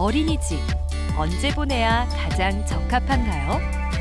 어린이집, 언제 보내야 가장 적합한가요?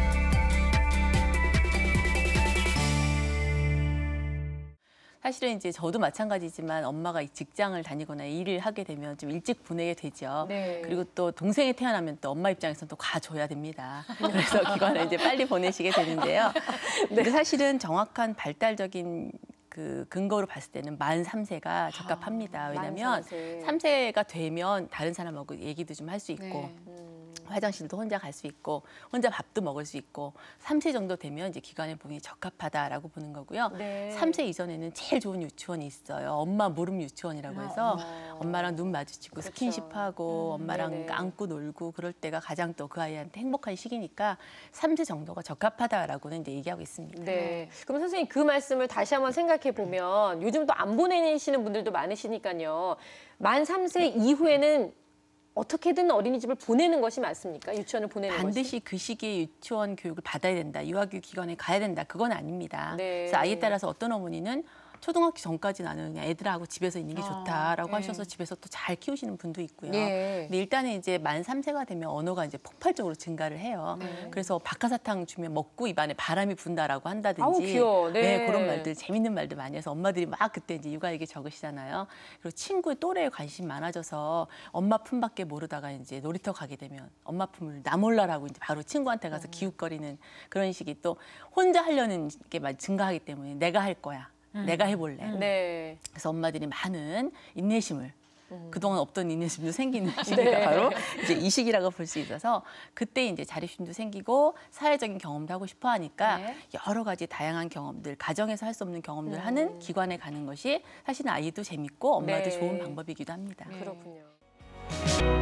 사실은 이제 저도 마찬가지지만 엄마가 직장을 다니거나 일을 하게 되면 좀 일찍 보내게 되죠. 네. 그리고 또 동생이 태어나면 또 엄마 입장에서는 또 가줘야 됩니다. 그래서 기관을 이제 빨리 보내시게 되는데요. 근데 사실은 정확한 발달적인 그 근거로 봤을 때는 만 3세가 적합합니다. 왜냐하면 3세가 되면 다른 사람하고 얘기도 좀 할 수 있고 화장실도 혼자 갈 수 있고 혼자 밥도 먹을 수 있고 3세 정도 되면 이제 기관에 보내기 적합하다라고 보는 거고요. 네. 3세 이전에는 제일 좋은 유치원이 있어요. 엄마 무릎 유치원이라고 해서 엄마랑 눈 마주치고 그렇죠. 스킨십하고 엄마랑 네네. 안고 놀고 그럴 때가 가장 또 그 아이한테 행복한 시기니까 3세 정도가 적합하다라고는 이제 얘기하고 있습니다. 네. 그럼 선생님 그 말씀을 다시 한번 생각해 보면 요즘 또 안 보내시는 분들도 많으시니까요. 만 3세 이후에는 어떻게든 어린이집을 보내는 것이 맞습니까? 유치원을 보내는 것이? 반드시 그 시기에 유치원 교육을 받아야 된다. 유아교육 기관에 가야 된다. 그건 아닙니다. 네. 그래서 아이에 따라서 어떤 어머니는 초등학교 전까지 나는 그냥 애들하고 집에서 있는 게 좋다라고 네. 하셔서 집에서 또 잘 키우시는 분도 있고요. 네. 근데 일단은 이제 만 3세가 되면 언어가 이제 폭발적으로 증가를 해요. 네. 그래서 박하사탕 주면 먹고 입안에 바람이 분다라고 한다든지. 아우, 귀여워. 네. 그런 말들, 재밌는 말들 많이 해서 엄마들이 막 그때 이제 육아일기 적으시잖아요. 그리고 친구의 또래에 관심이 많아져서 엄마 품밖에 모르다가 이제 놀이터 가게 되면 엄마 품을 나 몰라라고 이제 바로 친구한테 가서 기웃거리는 그런 식이 또 혼자 하려는 게 많이 증가하기 때문에 내가 할 거야. 내가 해볼래. 네. 그래서 엄마들이 많은 인내심을 그동안 없던 인내심도 생기는 시기가 네. 바로 이제 이 시기라고 볼 수 있어서 그때 이제 자립심도 생기고 사회적인 경험도 하고 싶어 하니까 네. 여러 가지 다양한 경험들, 가정에서 할 수 없는 경험들 하는 기관에 가는 것이 사실은 아이도 재밌고 엄마도 네. 좋은 방법이기도 합니다. 그렇군요.